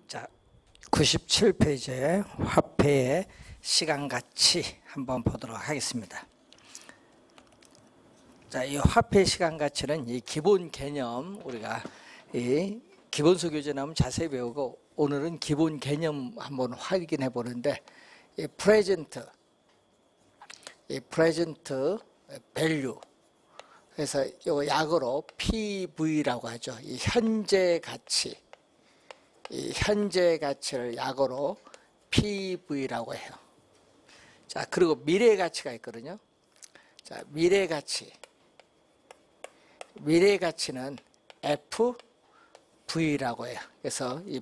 자, 97페이지에 화폐의 시간가치 한번 보도록 하겠습니다. 자, 이 화폐 시간가치는 이 기본 개념, 우리가 이 기본서 교재 나오면 자세히 배우고, 오늘은 기본 개념 한번 확인해 보는데, 이 프레젠트 밸류, 그래서 이 약으로 PV라고 하죠. 이 현재 가치, 이 현재 가치를 약어로 PV라고 해요. 자, 그리고 미래 가치가 있거든요. 자, 미래 가치는 FV라고 해요. 그래서 이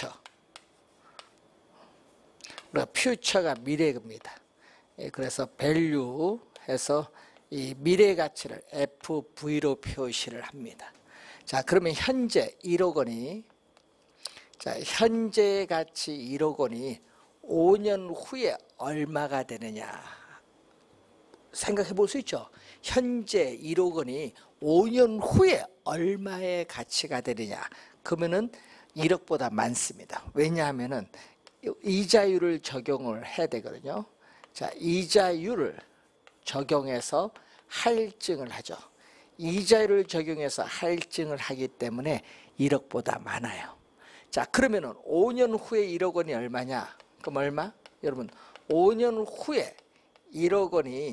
퓨처가 미래입니다. 그래서 밸류 해서 이 미래 가치를 FV로 표시를 합니다. 자, 그러면 현재 1억 원이, 자, 현재 가치 1억 원이 5년 후에 얼마가 되느냐 생각해 볼 수 있죠. 현재 1억 원이 5년 후에 얼마의 가치가 되느냐, 그러면은 1억보다 많습니다. 왜냐하면은 이자율을 적용을 해야 되거든요. 자, 이자율을 적용해서 할증을 하죠. 이자율을 적용해서 할증을 하기 때문에 1억보다 많아요. 자, 그러면은 5년 후에 1억 원이 얼마냐? 그럼 얼마? 여러분, 5년 후에 1억 원이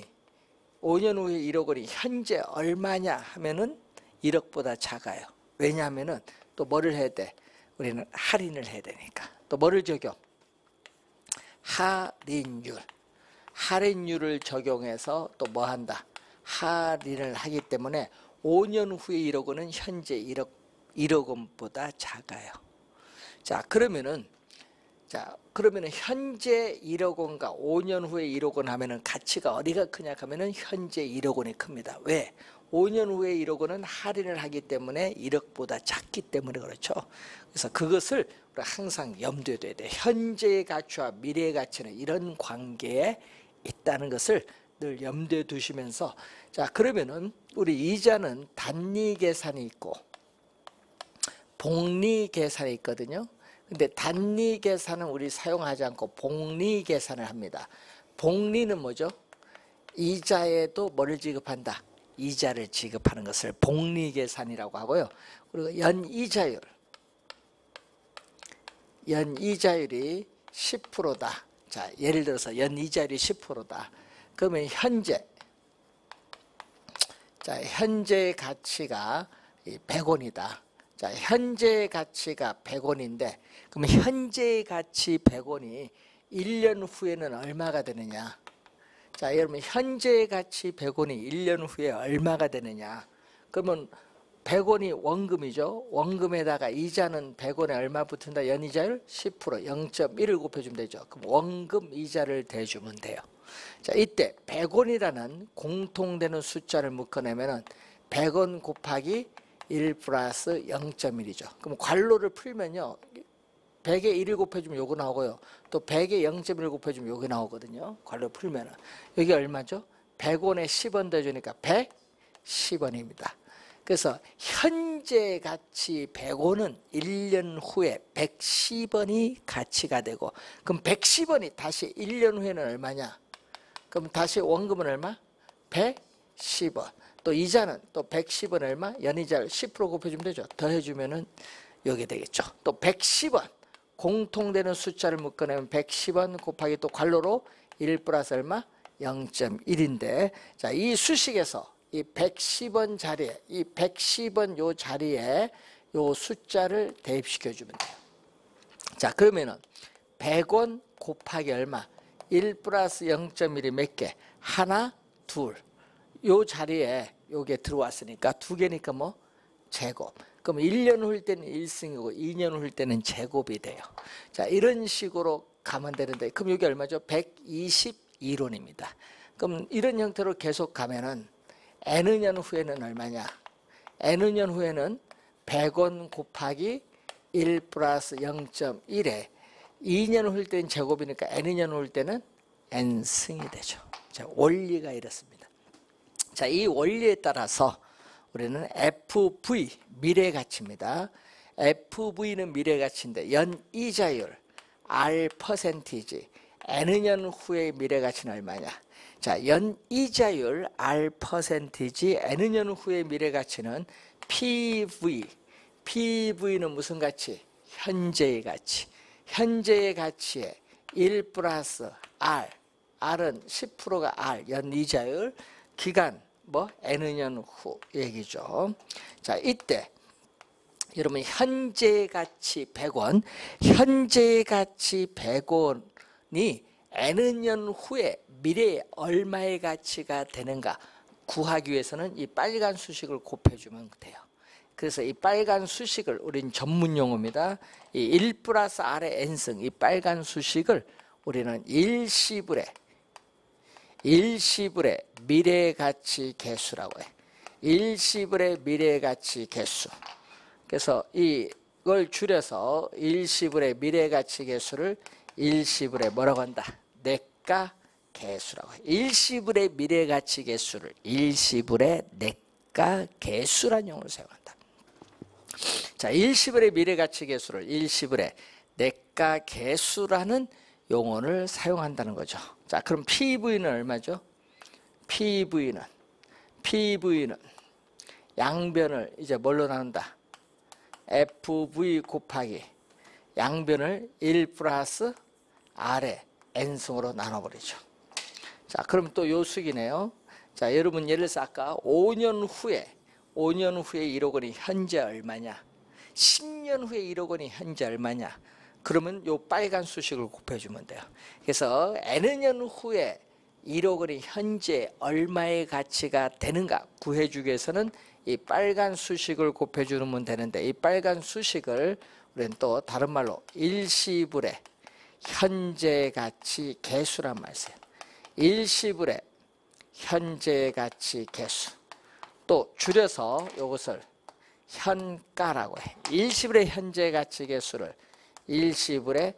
현재 얼마냐 하면은 1억보다 작아요. 왜냐하면은 또 뭐를 해야 돼? 우리는 할인을 해야 되니까. 또 뭐를 적용? 할인율을 적용해서 또 뭐 한다? 할인을 하기 때문에 5년 후에 1억 원은 현재 1억 원보다 작아요. 자, 그러면은 현재 1억 원과 5년 후에 1억 원 하면은 가치가 어디가 크냐 하면은 현재 1억 원이 큽니다. 왜? 5년 후에 1억 원은 할인을 하기 때문에 1억보다 작기 때문에 그렇죠. 그래서 그것을 우리가 항상 염두에 둬야 돼. 현재의 가치와 미래의 가치는 이런 관계에 있다는 것을 늘 염두에 두시면서, 자, 그러면은 우리 이자는 단위 계산이 있고 복리 계산이 있거든요. 근데 단위 계산은 우리 사용하지 않고 복리 계산을 합니다. 복리는 뭐죠? 이자에도 뭐를 지급한다? 이자를 지급하는 것을 복리 계산이라고 하고요. 그리고 연이자율이 10%다. 자, 예를 들어서 연이자율이 10%다. 그러면 현재 가치가 100원이다. 자, 현재 가치가 100원인데, 그럼 현재 가치 100원이 1년 후에는 얼마가 되느냐? 자, 여러분, 현재 가치 100원이 1년 후에 얼마가 되느냐? 그러면 100원이 원금이죠. 원금에다가 이자는 100원에 얼마 붙은다? 연이자율 10%, 0.1을 곱해주면 되죠. 그럼 원금 이자를 대주면 돼요. 자, 이때 100원이라는 공통되는 숫자를 묶어내면은 100원 곱하기 1 플러스 0.1이죠. 그럼 괄호를 풀면요, 100에 1을 곱해주면 요거 나오고요, 또 100에 0.1을 곱해주면 요게 나오거든요. 괄호 풀면은 여기 얼마죠? 100원에 10원 더해주니까 110원입니다. 그래서 현재 가치 100원은 1년 후에 110원이 가치가 되고, 그럼 110원이 다시 1년 후에는 얼마냐? 그럼 다시 원금은 얼마? 110원. 또 이자는 또 110원 얼마? 연이자를 10% 곱해주면 되죠. 더해주면은 여기 되겠죠. 또 110원. 공통되는 숫자를 묶어내면 110원 곱하기 또 괄호로 1 플러스 얼마? 0.1인데, 자, 이 수식에서 이 110원 자리에, 이 110원 요 자리에 요 숫자를 대입시켜주면 돼요. 자, 그러면은 100원 곱하기 얼마? 1 플러스 0.1이 몇 개? 하나, 둘. 요 자리에 요게 들어왔으니까 두 개니까 뭐? 제곱. 그럼 1년 후일 때는 1승이고 2년 후일 때는 제곱이 돼요. 자, 이런 식으로 가면 되는데, 그럼 여기 얼마죠? 121원입니다. 그럼 이런 형태로 계속 가면은 N년 후에는 얼마냐? N년 후에는 100원 곱하기 1 플러스 0.1에 2년 후일 때는 제곱이니까 N년 후일 때는 N승이 되죠. 자, 원리가 이렇습니다. 자, 이 원리에 따라서 우리는 FV, 미래 가치입니다. FV는 미래가치인데 연이자율 R 퍼센티지 N년 후의 미래가치는 얼마냐? 자, 연이자율 R 퍼센티지 N년 후의 미래가치는 PV. PV는 무슨 가치? 현재의 가치. 현재의 가치에 1 플러스 R. R은 10%가 R, 연이자율, 기간 뭐 N년 후 얘기죠. 자, 이때 여러분 현재 가치 100원, 현재 가치 100원이 N년 후에 미래에 얼마의 가치가 되는가 구하기 위해서는 이 빨간 수식을 곱해주면 돼요. 그래서 이 빨간 수식을 우린 전문 용어입니다. 이 1 플러스 R의 N승, 이 빨간 수식을 우리는 일시불의 미래가치 개수라고 해. 일시불의 미래가치 개수. 그래서 이걸 줄여서 일시불의 미래가치 개수를 일시불의 뭐라고 한다? 내가 개수라고 해. 일시불의 미래가치 개수를 일시불의 내가 개수란 용어를 사용한다. 자, 일시불의 미래가치 개수를 일시불의 내가 개수라는 용어를 사용한다는 거죠. 자, 그럼 PV는 얼마죠? PV는 양변을 이제 뭘로 나눈다? FV 곱하기 양변을 1 플러스 R의 N승으로 나눠버리죠. 자, 그럼 또 요 수기네요. 자, 여러분 예를 들어서 아까 5년 후에 1억 원이 현재 얼마냐? 10년 후에 1억 원이 현재 얼마냐? 그러면 요 빨간 수식을 곱해주면 돼요. 그래서 N년 후에 1억 원이 현재 얼마의 가치가 되는가 구해주기 위해서는 이 빨간 수식을 곱해주면 되는데, 이 빨간 수식을 우리는 또 다른 말로 일시불의 현재 가치 개수란 말이에요. 일시불의 현재 가치 개수. 또 줄여서 이것을 현가라고 해. 일시불의 현재 가치 개수를 일시불의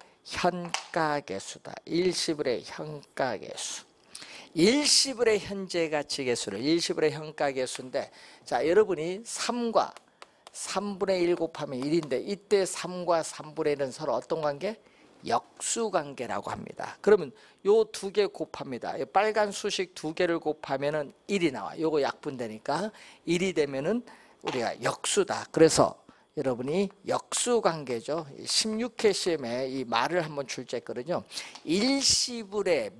현가계수다. 일시불의 현가계수. 일시불의 현재 가치 계수를 일시불의 현가계수인데, 자, 여러분이 3과 3분의 1 곱하면 1인데 이때 3과 3분의 1은 서로 어떤 관계? 역수관계라고 합니다. 그러면 요 두 개 곱합니다. 빨간 수식 두 개를 곱하면은 1이 나와. 요거 약분되니까 1이 되면은 우리가 역수다. 그래서 여러분이 역수관계죠. 16회 시험에 이 말을 한번 출제했거든요. 일시불의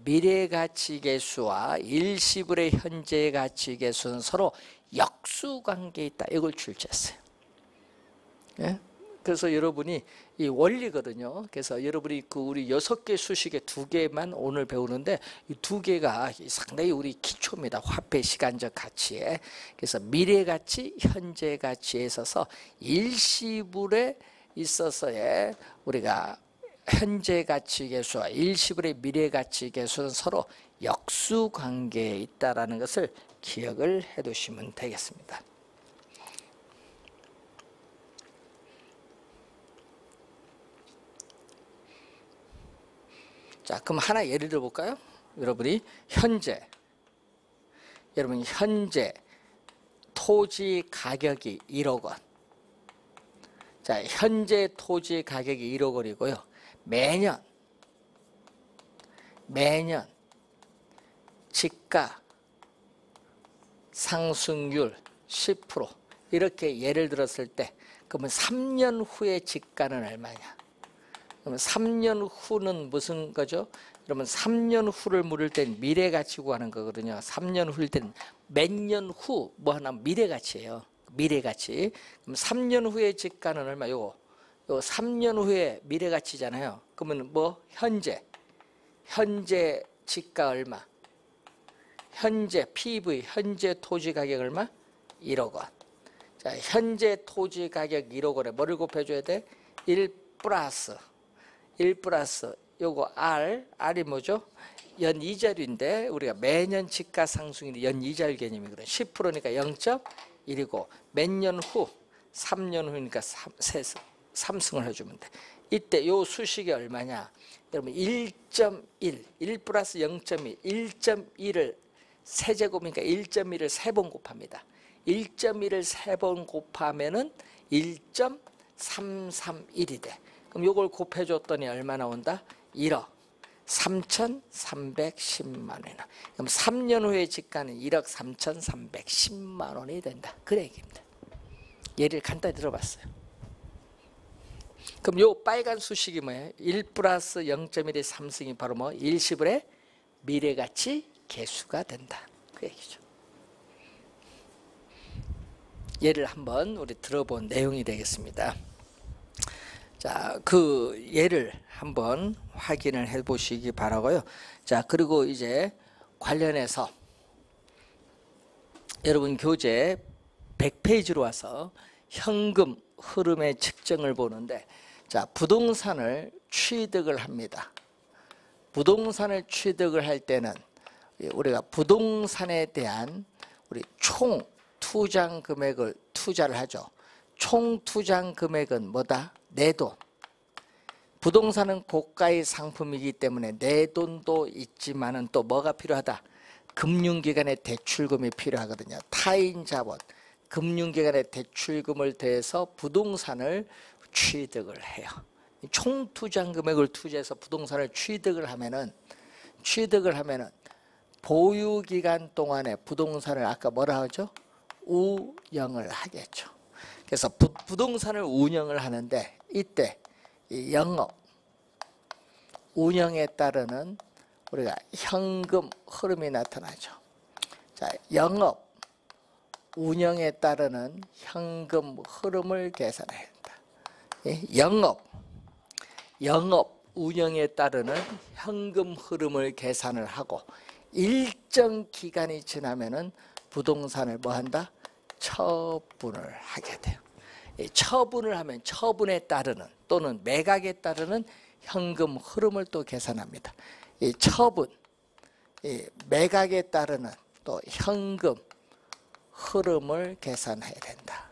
미래가치계수와 일시불의 현재가치계수는 서로 역수관계에 있다. 이걸 출제했어요. 예? 그래서 여러분이 이 원리거든요. 그래서 여러분이 그 우리 6개 수식의 2개만 오늘 배우는데 이 2개가 상당히 우리 기초입니다. 화폐 시간적 가치에. 그래서 미래 가치, 현재 가치에 있어서 일시불에 있어서의 우리가 현재 가치 계수와 일시불의 미래 가치 계수는 서로 역수 관계에 있다라는 것을 기억을 해 두시면 되겠습니다. 자, 그럼 하나 예를 들어 볼까요? 여러분이 현재 토지 가격이 1억 원. 자, 현재 토지 가격이 1억 원이고요. 매년 집가 상승률 10% 이렇게 예를 들었을 때, 그러면 3년 후의 집가는 얼마냐? 그러면 3년 후는 무슨 거죠? 그러면 3년 후를 물을 땐 미래가치 구하는 거거든요. 3년 후일 때는 몇 년 후 뭐 하나 미래가치예요. 미래가치. 그럼 3년 후의 집가는 얼마? 요거 3년 후에 미래가치잖아요. 그러면 뭐 현재 집가 얼마? 현재 PV 현재 토지 가격 얼마? 1억 원. 자, 현재 토지 가격 1억 원에 뭐를 곱해줘야 돼? 1 플러스 요거 R이 뭐죠? 연이자율인데 우리가 매년 집가 상승률이 연이자율 개념이거든요. 10%니까 0.1이고 몇 년 후? 3년 후니까 3승을 해주면 돼. 이때 요 수식이 얼마냐? 여러분 1.1, 1 플러스 0.1, 1.1을 세제곱이니까 1.1을 3번 곱합니다. 1.1을 3번 곱하면은 1.4 331이 돼. 그럼 요걸 곱해줬더니 얼마 나온다? 1억 3,310만 원이나. 그럼 3년 후에 지가는 1억 3,310만 원이 된다. 그 얘기입니다. 예를 간단히 들어봤어요. 그럼 요 빨간 수식이 뭐예요? 1 플러스 0.1의 3승이 바로 뭐 일시불의 미래가치 계수가 된다. 그 얘기죠. 예를 한번 우리 들어본 내용이 되겠습니다. 자, 그 예를 한번 확인을 해 보시기 바라고요. 자, 그리고 이제 관련해서 여러분 교재 100페이지로 와서 현금 흐름의 측정을 보는데, 자, 부동산을 취득을 합니다. 부동산을 취득을 할 때는 우리가 부동산에 대한 우리 총 투자 금액을 투자를 하죠. 총 투자 금액은 뭐다? 내 돈. 부동산은 고가의 상품이기 때문에 내 돈도 있지만은 또 뭐가 필요하다? 금융기관의 대출금이 필요하거든요. 타인 자본, 금융기관의 대출금을 대해서 부동산을 취득을 해요. 총 투자 금액을 투자해서 부동산을 취득을 하면은 보유 기간 동안에 부동산을 아까 뭐라 하죠? 운영을 하겠죠. 그래서 부동산을 운영을 하는데 이때 이 영업 운영에 따르는 우리가 현금 흐름이 나타나죠. 자, 영업 운영에 따르는 현금 흐름을 계산해야 된다. 영업 운영에 따르는 현금 흐름을 계산을 하고 일정 기간이 지나면은 부동산을 뭐 한다? 처분을 하게 돼요. 처분을 하면 처분에 따르는 또는 매각에 따르는 현금 흐름을 또 계산합니다. 이 처분, 매각에 따르는 또 현금 흐름을 계산해야 된다.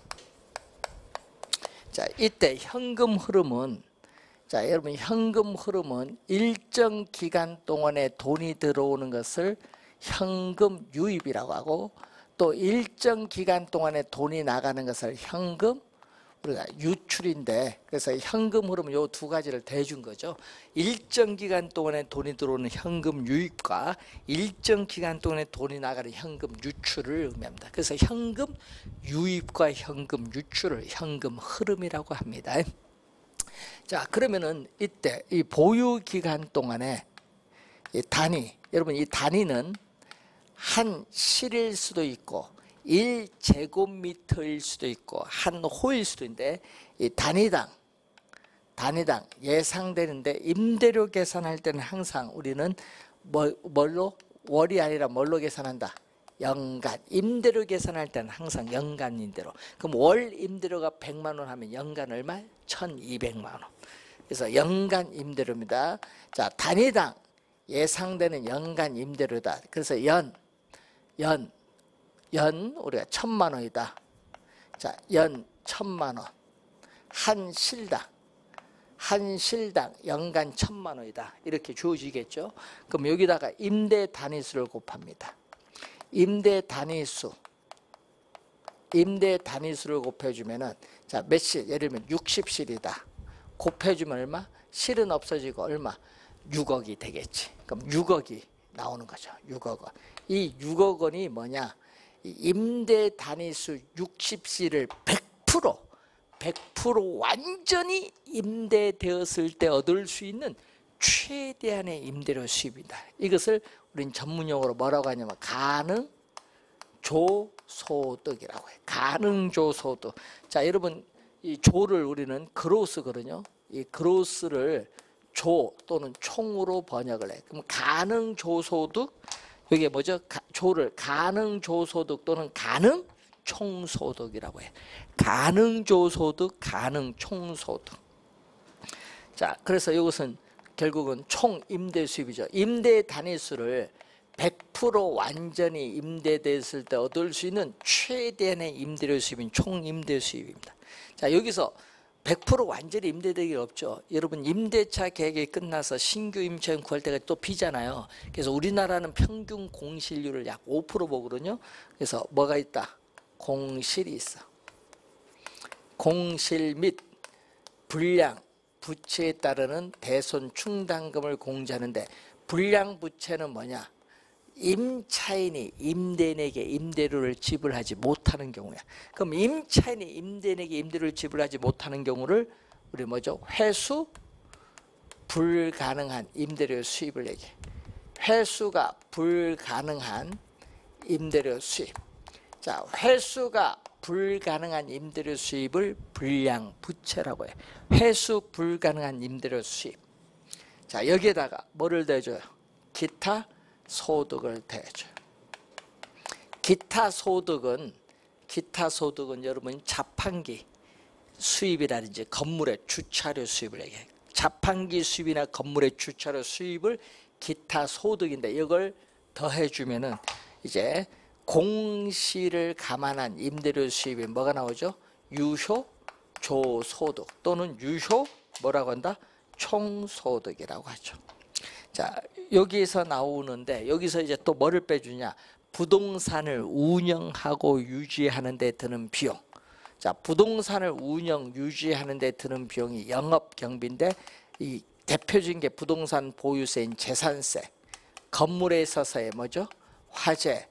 자, 이때 현금 흐름은, 자, 여러분 현금 흐름은 일정 기간 동안에 돈이 들어오는 것을 현금 유입이라고 하고, 또 일정 기간 동안에 돈이 나가는 것을 현금 우리가 유출인데, 그래서 현금 흐름은 요 두 가지를 대준 거죠. 일정 기간 동안에 돈이 들어오는 현금 유입과 일정 기간 동안에 돈이 나가는 현금 유출을 의미합니다. 그래서 현금 유입과 현금 유출을 현금 흐름이라고 합니다. 자, 그러면은 이때 이 보유 기간 동안에 이 단위, 여러분 이 단위는 한 실일 수도 있고 1제곱미터일 수도 있고 한 호일 수도 있는데, 이 단위당 예상되는데 임대료 계산할 때는 항상 우리는 뭘로? 월이 아니라 뭘로 계산한다? 연간. 임대료 계산할 때는 항상 연간 임대료. 그럼 월 임대료가 100만 원 하면 연간 얼마? 1200만 원. 그래서 연간 임대료입니다. 자, 단위당 예상되는 연간 임대료다. 그래서 연 우리가 1000만 원이다. 자, 연 1000만 원. 한 실당 연간 1000만 원이다. 이렇게 주어지겠죠. 그럼 여기다가 임대 단위수를 곱합니다. 임대 단위수를 곱해주면은, 자, 몇 실? 예를 들면 60실이다. 곱해주면 얼마? 실은 없어지고 얼마? 6억이 되겠지. 그럼 6억이 나오는 거죠. 6억 원. 이 6억 원이 뭐냐? 이 임대 단위수 60실을 100% 완전히 임대되었을 때 얻을 수 있는 최대한의 임대료 수입이다. 이것을 우린 전문용어로 뭐라고 하냐면 가능조소득이라고 해요. 가능조소득. 자, 여러분 이 조를 우리는 그로스거든요. 이 그로스를 조 또는 총으로 번역을 해. 그럼 가능조소득, 이게 뭐죠? 조를 가능조소득 또는 가능총소득이라고 해. 가능조소득, 가능총소득. 자, 그래서 이것은 결국은 총 임대 수입이죠. 임대 단위수를 100% 완전히 임대됐을 때 얻을 수 있는 최대한의 임대료 수입인 총 임대 수입입니다. 자, 여기서 100% 완전히 임대되기 없죠. 여러분 임대차 계획이 끝나서 신규 임차인 구할 때가 또 비잖아요. 그래서 우리나라는 평균 공실률을 약 5% 보거든요. 그래서 뭐가 있다? 공실이 있어. 공실 및 불량 부채에 따르는 대손 충당금을 공제하는데, 불량 부채는 뭐냐? 임차인이 임대인에게 임대료를 지불하지 못하는 경우야. 그럼 임차인이 임대인에게 임대료를 지불하지 못하는 경우를 우리 뭐죠? 회수 불가능한 임대료 수입을 얘기해. 회수가 불가능한 임대료 수입. 자, 회수가 불가능한 임대료 수입을 불량 부채라고 해. 회수 불가능한 임대료 수입. 자, 여기에다가 뭐를 대줘요? 기타 소득을 대줘요. 기타 소득은 여러분 자판기 수입이라든지 건물의 주차료 수입을 얘기해요. 자판기 수입이나 건물의 주차료 수입을 기타 소득인데, 이걸 더해주면은 이제 공시를 감안한 임대료 수입이 뭐가 나오죠? 유효 조소득 또는 유효 뭐라고 한다? 총소득이라고 하죠. 자, 여기에서 나오는데, 여기서 이제 또 뭐를 빼주냐? 부동산을 운영하고 유지하는 데 드는 비용. 자, 부동산을 운영 유지하는 데 드는 비용이 영업경비인데, 이 대표적인 게 부동산 보유세인 재산세, 건물에 있어서의 뭐죠? 화재,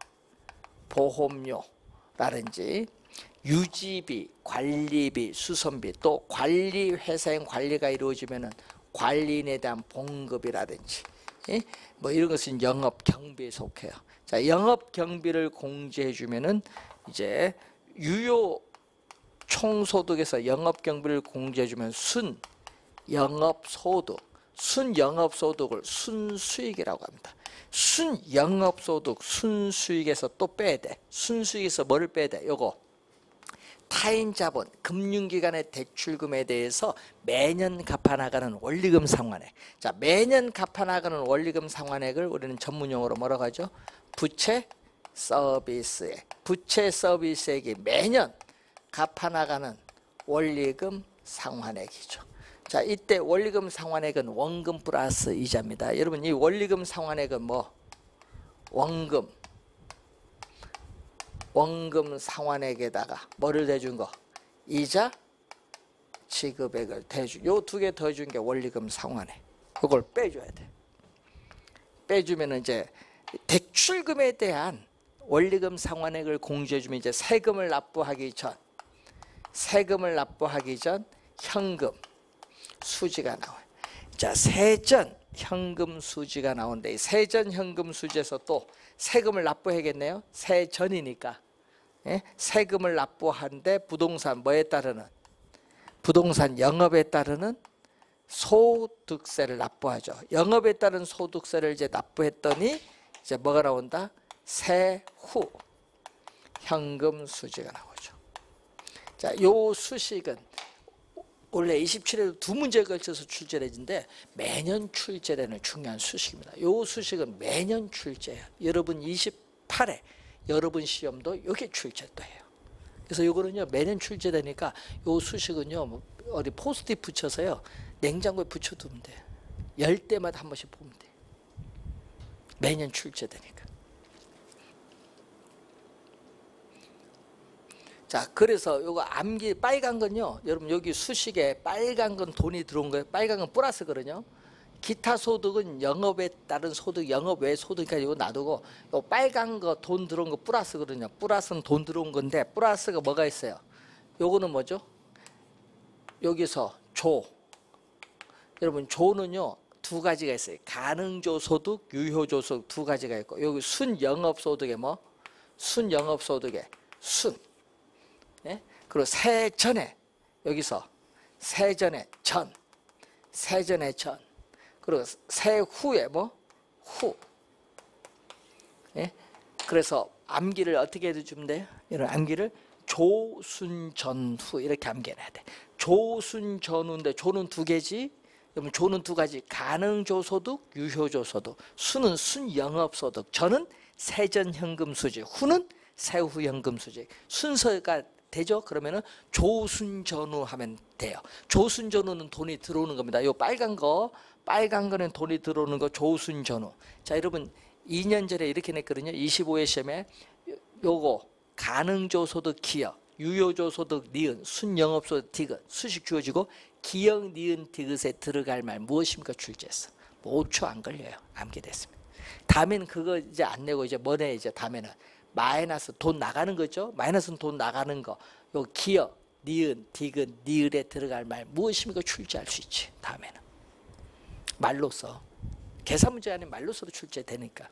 보험료라든지 유지비, 관리비, 수선비, 또 관리 회사의 관리가 이루어지면은 관리인에 대한 봉급이라든지 뭐 이런 것은 영업 경비에 속해요. 자, 영업 경비를 공제해 주면은 이제 유효 총소득에서 영업 경비를 공제해 주면 순 영업 소득, 순 영업 소득을 순수익이라고 합니다. 순영업소득, 순수익에서 또 빼야 돼. 순수익에서 뭐를 빼야 돼? 요거 타인자본, 금융기관의 대출금에 대해서 매년 갚아나가는 원리금 상환액. 자, 매년 갚아나가는 원리금 상환액을 우리는 전문용어로 뭐라고 하죠? 부채 서비스액. 부채 서비스액이 매년 갚아나가는 원리금 상환액이죠. 자, 이때 원리금 상환액은 원금 플러스 이자입니다. 여러분, 이 원리금 상환액은 뭐? 원금 상환액에다가 뭐를 대준 거? 이자 지급액을 대준. 요 두 개 더해준 게 원리금 상환액. 이걸 빼줘야 돼. 빼주면 이제 대출금에 대한 원리금 상환액을 공제해주면 이제 세금을 납부하기 전 현금 수지가 나와요. 자, 세전 현금 수지가 나오는데, 이 세전 현금 수지에서 또 세금을 납부해야겠네요. 세전이니까. 예? 세금을 납부하는데 부동산 뭐에 따르는? 부동산 영업에 따르는 소득세를 납부하죠. 영업에 따른 소득세를 이제 납부했더니 이제 뭐가 나온다? 세후 현금 수지가 나오죠. 자, 요 수식은 원래 27회도 두 문제에 걸쳐서 출제되는데 매년 출제되는 중요한 수식입니다. 이 수식은 매년 출제해요. 여러분 28회 여러분 시험도 이게 출제도 해요. 그래서 이거는요 매년 출제되니까 이 수식은요 뭐 어디 포스트잇 붙여서요 냉장고에 붙여두면 돼요. 열 때마다 한 번씩 보면 돼요. 매년 출제되니까. 자, 그래서 요거 암기 빨간 건요, 여러분 여기 수식에 빨간 건 돈이 들어온 거예요. 빨간 건 플러스거든요. 기타 소득은 영업에 따른 소득, 영업 외 소득이니까 이거 놔두고, 요 빨간 거 돈 들어온 거 플러스거든요. 플러스는 돈 들어온 건데, 플러스가 뭐가 있어요? 요거는 뭐죠? 여기서 조. 여러분 조는요 두 가지가 있어요. 가능조 소득, 유효조 소득 두 가지가 있고, 여기 순영업 소득에 뭐? 순영업 소득에 순. 예? 그리고 세전에 여기서 세전에 전, 그리고 세후에 뭐? 후. 예? 그래서 암기를 어떻게 해주면 돼요? 이런 암기를 조순전후 이렇게 암기해야 돼. 조순전후인데 조는 두 개지. 그러면 조는 두 가지. 가능조소득, 유효조소득. 수는 순영업소득. 전은 세전현금수지. 후는 세후현금수지. 순서가 되죠? 그러면은 조순전후 하면 돼요. 조순전후는 돈이 들어오는 겁니다. 요 빨간 거는 돈이 들어오는 거 조순전후. 자, 여러분 2년 전에 이렇게 냈거든요. 25회 시험에 요거 가능조소득 기여 유효조소득 니은, 순영업소득 디귿, 수식 주어지고 기역 니은 디귿에 들어갈 말 무엇입니까? 출제했어. 뭐 5초 안 걸려요. 암기됐습니다. 다음에는 그거 이제 안 내고 이제 뭐네 이제 다음에는 마이너스 돈 나가는 거죠. 마이너스는 돈 나가는 거. 요 기역 니은 디귿 니을에 들어갈 말 무엇입니까? 출제할 수 있지. 다음에는 말로써 계산 문제 아니면 말로써도 출제되니까.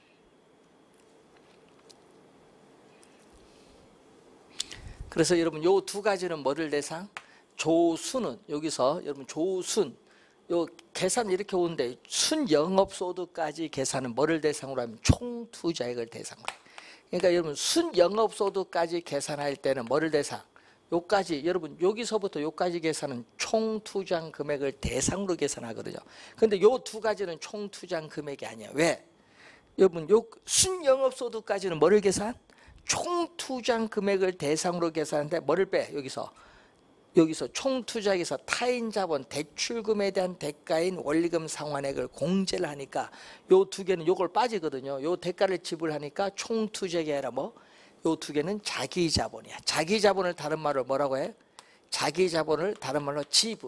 그래서 여러분 요 두 가지는 뭐를 대상? 조수는 여기서 여러분 조순 요 계산 이렇게 오는데 순영업소득까지 계산은 뭐를 대상으로 하면 총투자액을 대상으로 해요. 그러니까 여러분 순영업소득까지 계산할 때는 뭐를 대상? 요까지 여러분 여기서부터 요까지 계산은 총투자 금액을 대상으로 계산하거든요. 근데 요 두 가지는 총투자 금액이 아니야. 왜? 여러분 요 순영업소득까지는 뭐를 계산? 총투자 금액을 대상으로 계산하는데 뭐를 빼? 여기서 총투자액에서 타인자본 대출금에 대한 대가인 원리금 상환액을 공제를 하니까 요 두 개는 요걸 빠지거든요. 요 대가를 지불하니까 총투자액이 아니라 뭐? 요 두 개는 자기자본이야. 자기자본을 다른 말로 뭐라고 해? 자기자본을 다른 말로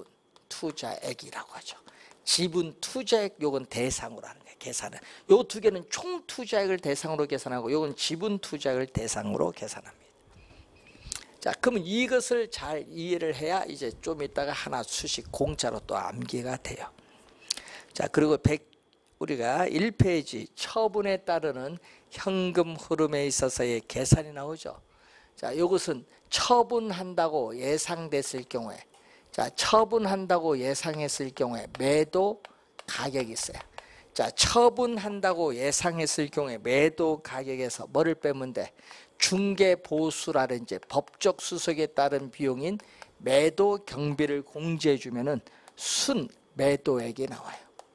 지분투자액이라고 하죠. 지분투자액 요건 대상으로 하는 거예요. 계산은. 요 두 개는 총투자액을 대상으로 계산하고 요건 지분투자액을 대상으로 계산합니다. 자, 그러면 이것을 잘 이해를 해야 이제 좀 이따가 하나 수식 공짜로 또 암기가 돼요. 자, 그리고 우리가 1페이지 처분에 따르는 현금 흐름에 있어서의 계산이 나오죠. 자, 이것은 처분한다고 예상됐을 경우에, 자, 처분한다고 예상했을 경우에 매도 가격이 있어요. 자, 처분한다고 예상했을 경우에 매도 가격에서 뭐를 빼면 돼? 중개보수라든지 법적 수석에 따른 비용인 매도 경비를 공제해 주면은 순 매도액이 나와요.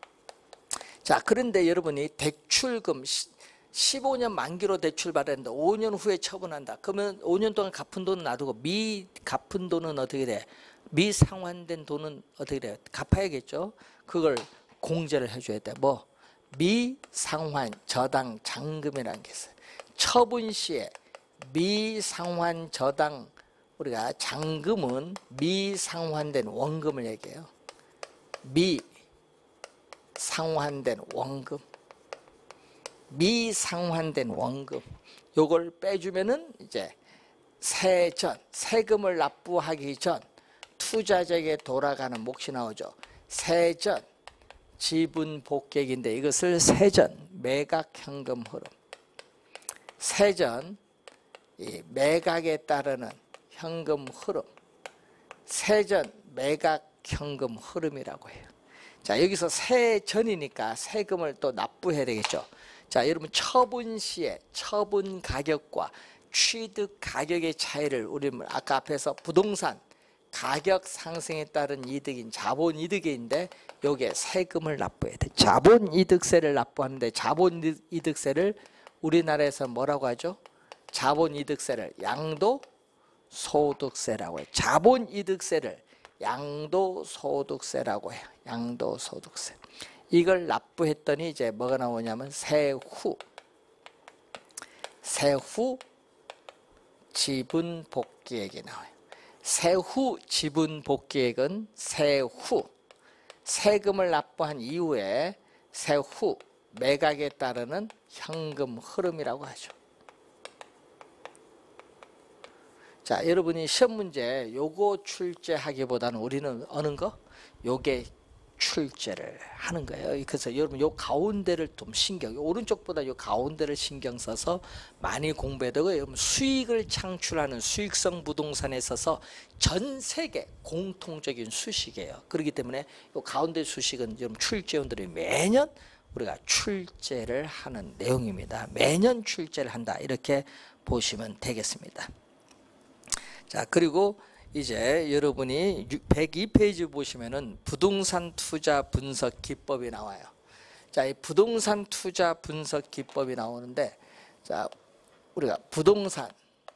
자, 그런데 여러분이 대출금 15년 만기로 대출 받았는데 5년 후에 처분한다. 그러면 5년 동안 갚은 돈은 놔두고 미갚은 돈은 어떻게 돼? 미상환된 돈은 어떻게 돼요? 갚아야겠죠. 그걸 공제를 해줘야 돼. 뭐? 미상환 저당 잔금이라는 게 있어요. 처분 시에 미상환 저당 우리가 잔금은 미상환된 원금을 얘기해요. 미상환된 원금, 미상환된 원금 요걸 빼주면은 이제 세금을 납부하기 전 투자자에게 돌아가는 몫이 나오죠. 세전 지분 복객인데 이것을 세전 매각 현금 흐름, 세전 이 매각에 따르는 현금 흐름, 세전 매각 현금 흐름이라고 해요. 자, 여기서 세전이니까 세금을 또 납부해야 되겠죠. 자, 여러분 처분 시에 처분 가격과 취득 가격의 차이를 우리는 아까 앞에서 부동산 가격 상승에 따른 이득인 자본이득인데 여기에 세금을 납부해야 돼. 자본이득세를 납부하는데 자본이득세를 우리나라에서 뭐라고 하죠? 자본이득세를 양도소득세라고 해요. 자본이득세를 양도소득세라고 해요. 양도소득세. 이걸 납부했더니 이제 뭐가 나오냐면 세후 지분복귀액이 나와요. 세후 지분복귀액은 세후 세금을 납부한 이후에 세후 매각에 따르는 현금 흐름이라고 하죠. 자, 여러분이 시험 문제 요거 출제하기보다는 우리는 어느 거? 요게 출제를 하는 거예요. 그래서 여러분 요 가운데를 좀 오른쪽보다 요 가운데를 신경 써서 많이 공부해야 되고, 여러분 수익을 창출하는 수익성 부동산에 있어서 전 세계 공통적인 수식이에요. 그렇기 때문에 요 가운데 수식은 여러분 출제원들이 매년 우리가 출제를 하는 내용입니다. 매년 출제를 한다 이렇게 보시면 되겠습니다. 자, 그리고 이제 여러분이 102페이지 보시면은 부동산 투자 분석 기법이 나와요. 자, 이 부동산 투자 분석 기법이 나오는데, 자, 우리가 부동산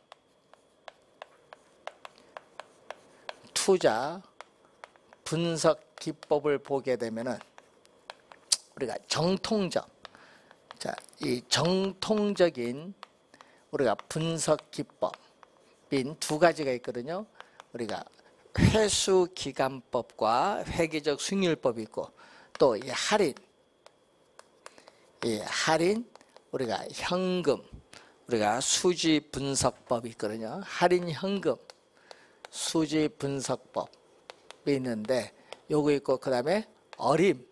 투자 분석 기법을 보게 되면은 우리가 이 정통적인 우리가 분석 기법, 두 가지가 있거든요. 우리가 회수기간법과 회계적 수익률법이 있고 또 이 할인 우리가 현금 우리가 수지 분석법이 있거든요. 할인 현금 수지 분석법이 있는데 요거 있고 그다음에 어림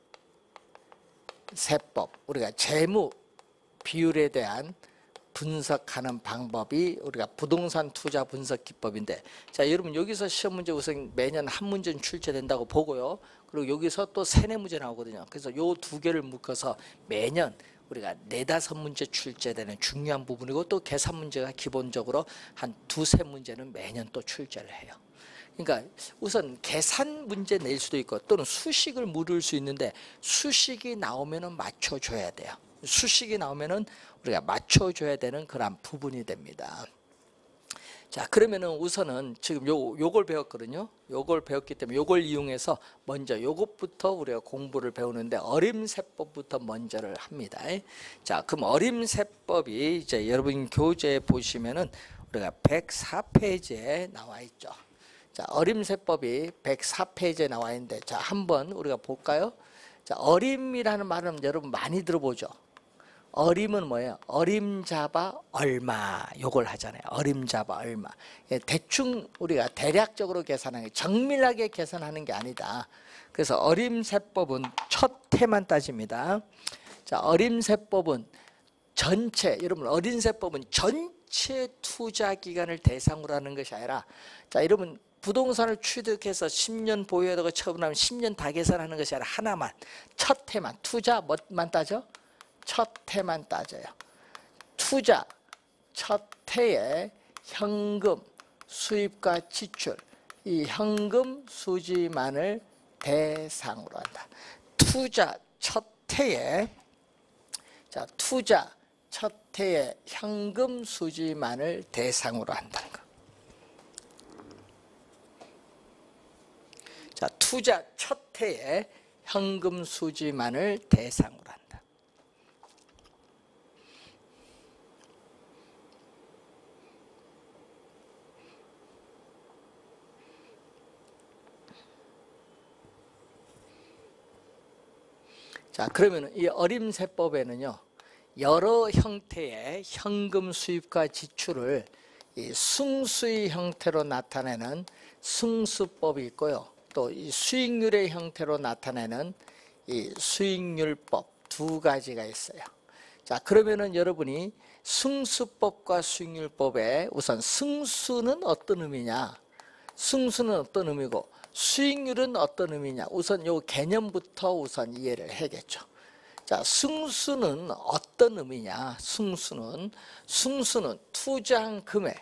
세법 우리가 재무 비율에 대한 분석하는 방법이 우리가 부동산 투자 분석 기법인데 자 여러분 여기서 시험 문제 우선 매년 한 문제는 출제된다고 보고요. 그리고 여기서 또 3-4문제 나오거든요. 그래서 요 두 개를 묶어서 매년 우리가 4-5문제 출제되는 중요한 부분이고 또 계산 문제가 기본적으로 한 2-3문제는 매년 또 출제를 해요. 그러니까 우선 계산 문제 낼 수도 있고 또는 수식을 물을 수 있는데 수식이 나오면은 맞춰줘야 돼요. 수식이 나오면은 우리가 맞춰줘야 되는 그런 부분이 됩니다. 자 그러면은 우선은 지금 요걸 배웠거든요. 요걸 배웠기 때문에 요걸 이용해서 먼저 요것부터 우리가 공부를 배우는데 어림세법부터 먼저를 합니다. 자 그럼 어림세법이 이제 여러분 교재에 보시면은 우리가 104페이지에 나와 있죠. 자 어림세법이 104페이지에 나와 있는데 자 한번 우리가 볼까요? 자 어림이라는 말은 여러분 많이 들어보죠. 어림은 뭐예요? 어림잡아 얼마 요걸 하잖아요. 어림잡아 얼마. 대충 우리가 대략적으로 계산하는 게 정밀하게 계산하는 게 아니다. 그래서 어림세법은 첫 해만 따집니다. 자 어림세법은 전체 여러분 어림세법은 전체 투자 기간을 대상으로 하는 것이 아니라 자 여러분 부동산을 취득해서 10년 보유하다가 처분하면 10년 다 계산하는 것이 아니라 하나만 첫 해만 투자 뭐만 따져? 첫 해만 따져요. 투자 첫 해에 현금 수입과 지출 이 현금 수지만을 대상으로 한다. 투자 첫 해에 자 투자 첫 해에 현금 수지만을 대상으로 한다는 거. 자 투자 첫 해에 현금 수지만을 대상으로 한다. 자 그러면 이 어림세법에는요 여러 형태의 현금 수입과 지출을 이 승수의 형태로 나타내는 승수법이 있고요. 또 이 수익률의 형태로 나타내는 이 수익률법 두 가지가 있어요. 자 그러면은 여러분이 승수법과 수익률법에 우선 승수는 어떤 의미냐? 승수는 어떤 의미고 수익률은 어떤 의미냐? 우선 요 개념부터 우선 이해를 해야겠죠. 자, 승수는 어떤 의미냐? 승수는 투자한 금액.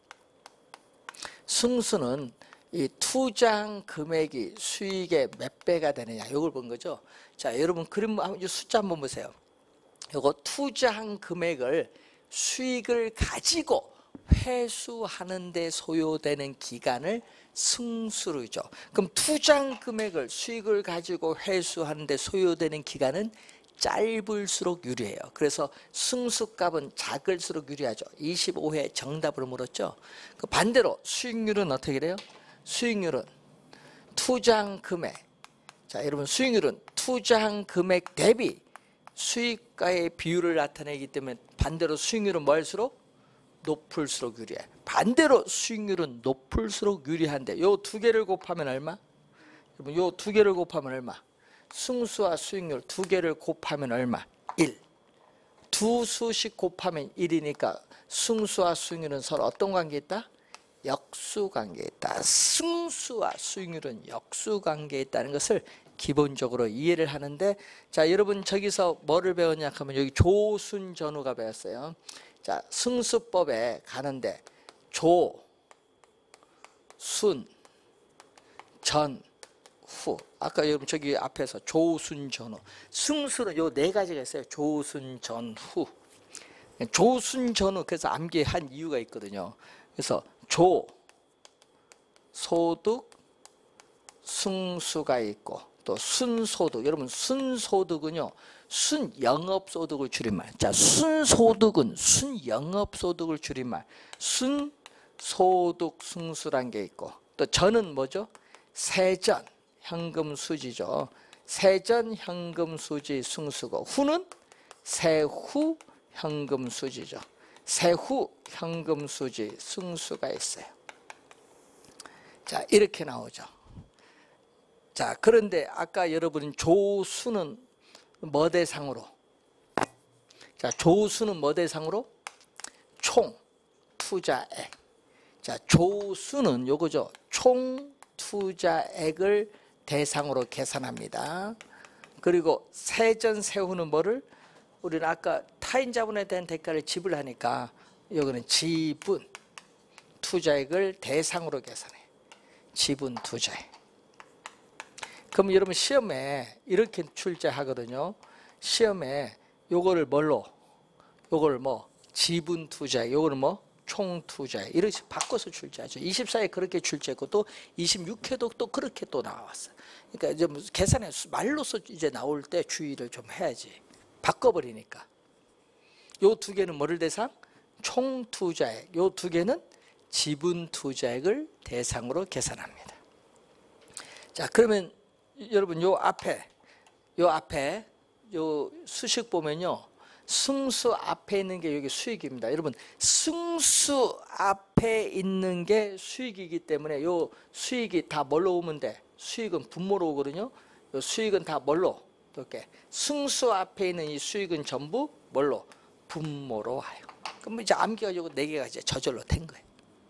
승수는 이 투자한 금액이 수익의 몇 배가 되느냐? 이걸 본 거죠. 자, 여러분 그림 숫자 한번 보세요. 요거 투자한 금액을 수익을 가지고 회수하는 데 소요되는 기간을 승수로죠. 그럼 투자한 금액을 수익을 가지고 회수하는 데 소요되는 기간은 짧을수록 유리해요. 그래서 승수값은 작을수록 유리하죠. 25회 정답으로 물었죠. 그 반대로 수익률은 어떻게 돼요? 수익률은 투자한 금액. 자, 여러분 수익률은 투자한 금액 대비 수익과의 비율을 나타내기 때문에 반대로 수익률은 뭐 할수록? 높을수록 유리해. 반대로 수익률은 높을수록 유리한데 요 두 개를 곱하면 얼마? 여러분 요 두 개를 곱하면 얼마? 승수와 수익률 두 개를 곱하면 얼마? 1. 두 수씩 곱하면 1이니까 승수와 수익률은 서로 어떤 관계에 있다? 역수관계에 있다. 승수와 수익률은 역수관계에 있다는 것을 기본적으로 이해를 하는데 자 여러분 저기서 뭐를 배웠냐 하면 여기 조순전후가 배웠어요. 자 승수법에 가는데 조, 순, 전, 후. 아까 여러분 저기 앞에서 조순, 전후. 승수는 요 네 가지가 있어요. 조순, 전, 후. 조순, 전후 그래서 암기한 이유가 있거든요. 그래서 조, 소득, 승수가 있고 또 순소득. 여러분 순소득은요. 순영업소득을 줄임말. 자 순소득은 순영업소득을 줄임말. 순 소득승수란 게 있고, 또 전은 뭐죠? 세전 현금수지죠. 세전 현금수지 승수고, 후는 세후 현금수지죠. 세후 현금수지 승수가 있어요. 자, 이렇게 나오죠. 자, 그런데 아까 여러분이 조수는 뭐 대상으로? 자, 조수는 뭐 대상으로? 총 투자액. 자, 조수는 요거죠. 총 투자액을 대상으로 계산합니다. 그리고 세전 세후는 뭐를? 우리는 아까 타인 자본에 대한 대가를 지불하니까 여기는 지분 투자액을 대상으로 계산해. 지분 투자액. 그럼 여러분 시험에 이렇게 출제하거든요. 시험에 요거를 뭘로? 요거를 뭐 지분 투자액, 요거를 뭐 총 투자액, 이렇게 바꿔서 출제하죠. 24회 그렇게 출제했고 또 26회도 또 그렇게 또 나왔어요. 그러니까 이제 계산에 말로서 이제 나올 때 주의를 좀 해야지. 바꿔버리니까. 요 두 개는 뭐를 대상? 총 투자액. 요 두 개는 지분 투자액을 대상으로 계산합니다. 자, 그러면 여러분 요 앞에 요 수식 보면요, 승수 앞에 있는 게 여기 수익입니다. 여러분 승수 앞에 있는 게 수익이기 때문에 요 수익이 다 뭘로 오면 돼? 수익은 분모로 오거든요. 요 수익은 다 뭘로? 이렇게 승수 앞에 있는 이 수익은 전부 뭘로? 분모로 와요. 그럼 이제 암기가 요거 4개가 이제 저절로 된 거예요.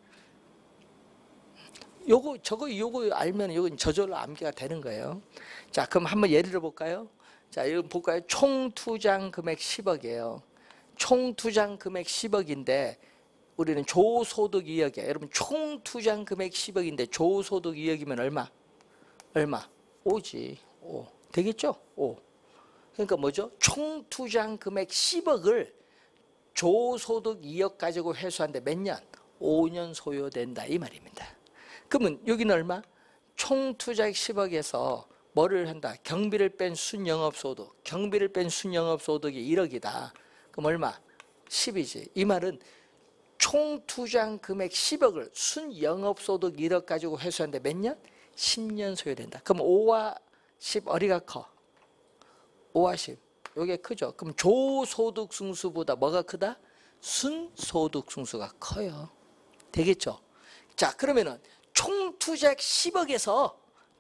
요거 알면 요건 저절로 암기가 되는 거예요. 자, 그럼 한번 예를 들어 볼까요? 자, 이거 볼까요? 총 투자한 금액 10억이에요. 총 투자한 금액 10억인데 우리는 조소득 2억이에요. 여러분 총 투자한 금액 10억인데 조소득 2억이면 얼마? 5지. 5. 되겠죠? 5. 그러니까 뭐죠? 총 투자한 금액 10억을 조소득 2억 가지고 회수하는데 몇 년? 5년 소요된다 이 말입니다. 그러면 여기는 얼마? 총 투자액 10억에서 뭐를 한다? 경비를 뺀 순영업소득. 경비를 뺀 순영업소득이 1억이다. 그럼 얼마? 10이지. 이 말은 총 투자한 금액 10억을 순영업소득 1억 가지고 회수하는데 몇 년? 10년 소요된다. 그럼 5와 10 어디가 커? 5와 10. 이게 크죠. 그럼 조소득 승수보다 뭐가 크다? 순소득 승수가 커요. 되겠죠? 자, 그러면은 총 투자액 10억에서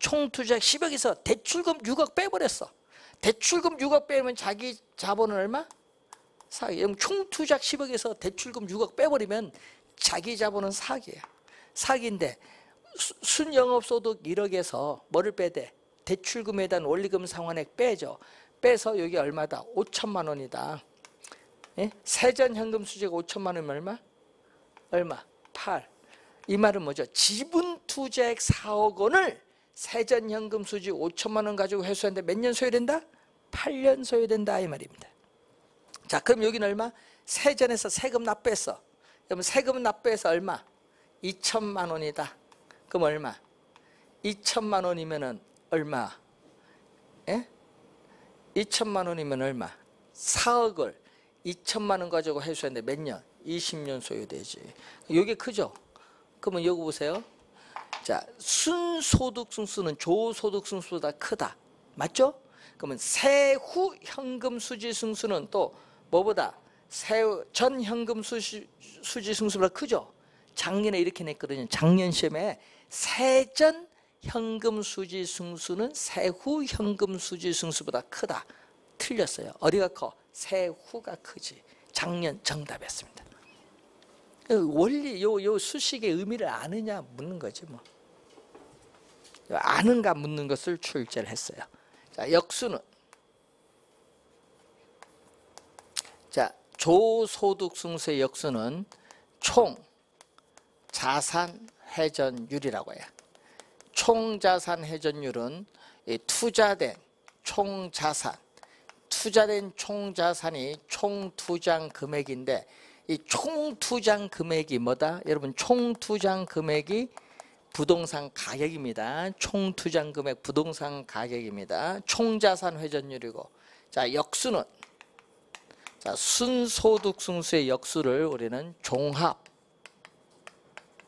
대출금 6억 빼버렸어. 대출금 6억 빼면 자기 자본은 얼마? 4억. 총 투자액 10억에서 대출금 6억 빼버리면 자기 자본은 4억이에요. 4억인데 순영업소득 1억에서 뭐를 빼대? 대출금에 대한 원리금 상환액 빼죠. 빼서 여기 얼마다? 5천만 원이다. 예? 세전현금 수지가 5천만 원이면 얼마? 8. 이 말은 뭐죠? 지분 투자액 4억 원을 세전현금 수지 5천만 원 가지고 회수하는데 몇 년 소요된다? 8년 소요된다 이 말입니다. 자, 그럼 여기는 얼마? 세전에서 세금 납부했어. 그럼 세금 납부해서 얼마? 2천만 원이다. 그럼 얼마? 2천만 원이면은 얼마? 예? 2천만 원이면 얼마? 4억을 2천만 원 가지고 회수했는데 몇 년? 20년 소요되지. 이게 크죠? 그러면 여기 보세요. 자, 순소득 승수는 조소득 승수보다 크다. 맞죠? 그러면 세후 현금 수지 승수는 또 뭐보다? 전 현금 수지 승수보다 크죠? 작년에 이렇게 냈거든요. 작년 시험에 세전 현금 수지 승수는 세후 현금 수지 승수보다 크다. 틀렸어요. 어디가 커? 세후가 크지. 작년 정답이었습니다. 원리 요 수식의 의미를 아느냐 묻는 거지 뭐. 아는가 묻는 것을 출제를 했어요. 자, 역수는 자, 조소득 승수의 역수는 총 자산 회전율이라고 해요. 총 자산 회전율은 투자된 총 자산이 총 투자한 금액인데 이 총 투자한 금액이 뭐다? 여러분 총 투자한 금액이 부동산 가격입니다. 총 투자한 금액 부동산 가격입니다. 총 자산 회전율이고, 자, 역수는 자, 순소득 승수의 역수를 우리는 종합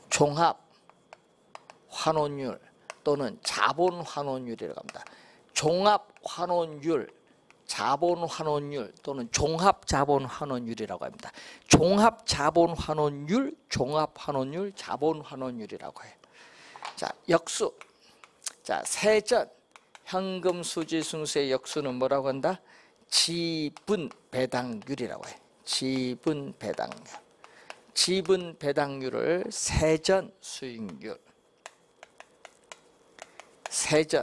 종합 환원율 또는 자본 환원율이라고 합니다. 종합 환원율, 자본 환원율 또는 종합 자본 환원율이라고 합니다. 종합 자본 환원율, 종합 환원율, 자본 환원율이라고 해요. 자, 역수. 자, 세전 현금 수지 승수의 역수는 뭐라고 한다? 지분 배당률이라고 해요. 지분 배당률. 지분 배당률을 세전 수익률, 세전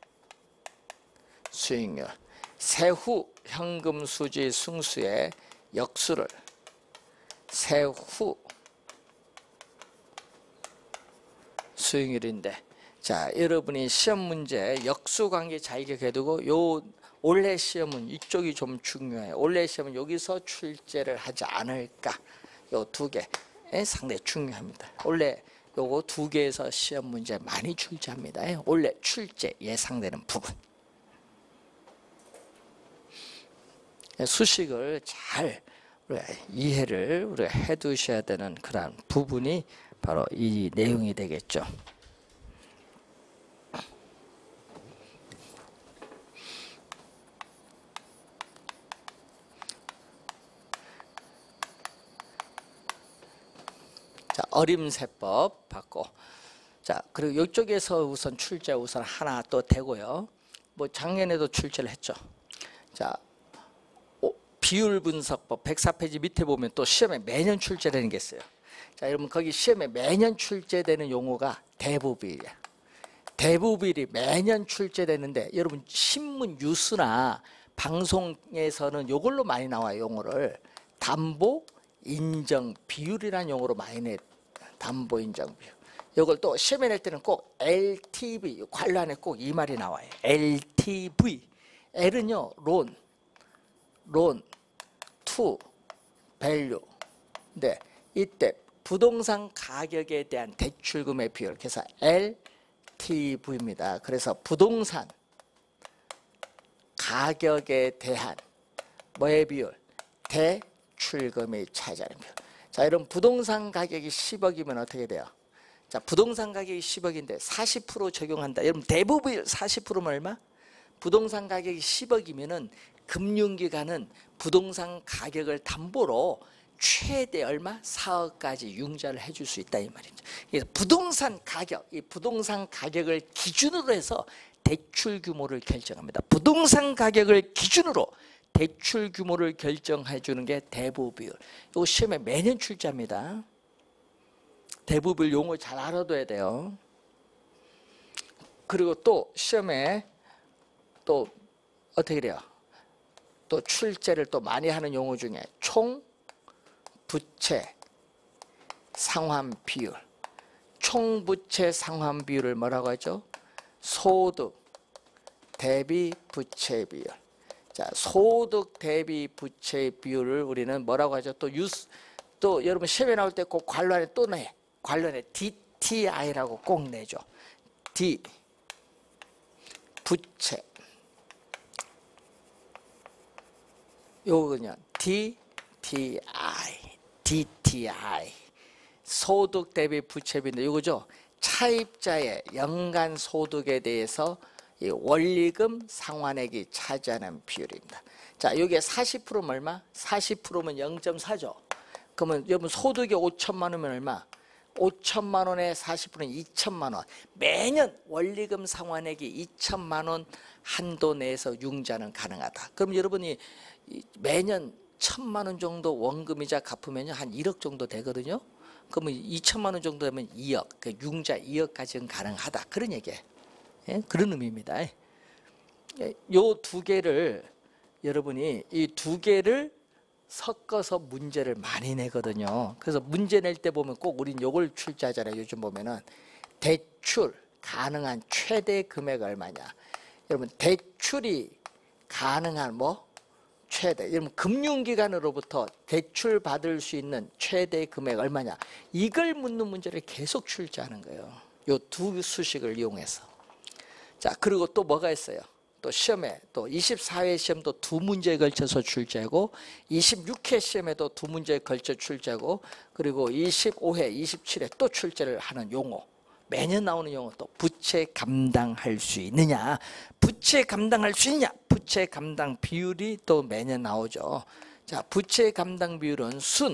수익률, 세후 현금 수지 승수의 역수를 세후 수익률인데, 자, 여러분이 시험 문제 역수관계 잘 기억해두고, 요 올해 시험은 이쪽이 좀 중요해요. 올해 시험은 여기서 출제를 하지 않을까, 요 두 개 상당히 중요합니다. 원래 요거 두 개에서 시험 문제 많이 출제합니다. 원래 출제 예상되는 부분. 수식을 잘 이해를 우리가 해두셔야 되는 그런 부분이 바로 이 내용이 되겠죠. 자, 어림세법 받고, 자, 그리고 이쪽에서 우선 출제 우선 하나 또 되고요. 뭐 작년에도 출제를 했죠. 자, 비율 분석법 104페이지 밑에 보면 또 시험에 매년 출제되는 게 있어요. 자, 여러분 거기 시험에 매년 출제되는 용어가 대부비율이야. 대부비율이 매년 출제되는데, 여러분 신문 뉴스나 방송에서는 이걸로 많이 나와요. 용어를 담보 인정 비율이라는 용어로 많이 내. 담보 인정 비율. 이걸 또 시험에 낼 때는 꼭 LTV 관련에 꼭 이 말이 나와요. LTV. L은요 론 투 밸류. 근데 이때 부동산 가격에 대한 대출금의 비율, 그래서 LTV입니다. 그래서 부동산 가격에 대한 뭐의 비율? 대출금이 차지하는 비율. 자, 여러분 부동산 가격이 10억이면 어떻게 돼요? 자, 부동산 가격이 10억인데 40% 적용한다. 여러분 대부분 40%면 얼마? 부동산 가격이 10억이면은 금융기관은 부동산 가격을 담보로 최대 얼마? 4억까지 융자를 해줄 수 있다 이 말이죠. 그래서 부동산 가격, 이 부동산 가격을 기준으로 해서 대출 규모를 결정합니다. 부동산 가격을 기준으로 대출 규모를 결정해 주는 게 대부비율. 이거 시험에 매년 출제합니다. 대부비율 용어 잘 알아둬야 돼요. 그리고 또 시험에 또 어떻게 돼요? 또 출제를 또 많이 하는 용어 중에 총 부채 상환 비율. 총 부채 상환 비율을 뭐라고 하죠? 소득 대비 부채 비율. 자, 소득 대비 부채 비율을 우리는 뭐라고 하죠? 또 여러분 시험에 나올 때 꼭 관련에 또 내. 관련에 DTI라고 꼭 내죠. D 부채. 요거는요. DTI 소득 대비 부채비인데 이거죠. 차입자의 연간 소득에 대해서 이 원리금 상환액이 차지하는 비율입니다. 자, 여기에 40%면 얼마? 40%면 0.4죠. 그러면 여러분 소득이 5천만 원이면 얼마? 5천만 원에 40%는 2천만 원. 매년 원리금 상환액이 2천만 원 한도 내에서 융자는 가능하다. 그럼 여러분이 매년 1천만 원 정도 원금이자 갚으면 한 1억 정도 되거든요. 그러면 2천만 원 정도 되면 2억, 그 융자 2억까지는 가능하다. 그런 얘기예요. 예? 그런 의미입니다. 요 두 개를 여러분이 이 두 개를 섞어서 문제를 많이 내거든요. 그래서 문제 낼 때 보면 꼭 우린 요걸 출제하잖아요. 요즘 보면은 대출 가능한 최대 금액 얼마냐. 여러분 대출이 가능한 뭐 최대. 여러분 금융기관으로부터 대출 받을 수 있는 최대 금액 얼마냐. 이걸 묻는 문제를 계속 출제하는 거예요. 요 두 수식을 이용해서. 자, 그리고 또 뭐가 있어요? 또 시험에 또 24회 시험도 2문제에 걸쳐서 출제하고 26회 시험에도 2문제에 걸쳐 출제하고 그리고 25회, 27회 또 출제를 하는 용어 매년 나오는 용어 또 부채 감당할 수 있느냐 부채 감당할 수 있냐 부채 감당 비율이 또 매년 나오죠. 자, 부채 감당 비율은 순